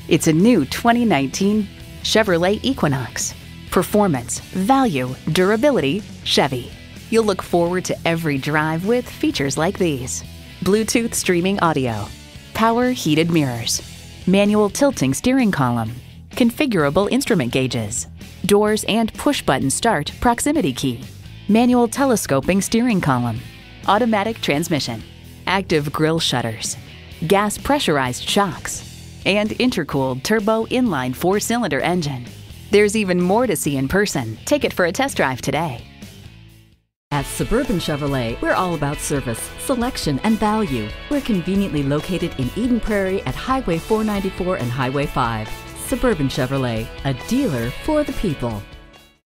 It's a new 2019 Chevrolet Equinox. Performance, value, durability, Chevy. You'll look forward to every drive with features like these: Bluetooth streaming audio, power heated mirrors, manual tilting steering column, configurable instrument gauges, doors and push-button start proximity key, manual telescoping steering column, automatic transmission, active grille shutters, gas pressurized shocks, and intercooled turbo inline 4-cylinder engine. There's even more to see in person. Take it for a test drive today. At Suburban Chevrolet, we're all about service, selection, and value. We're conveniently located in Eden Prairie at Highway 494 and Highway 5. Suburban Chevrolet, a dealer for the people.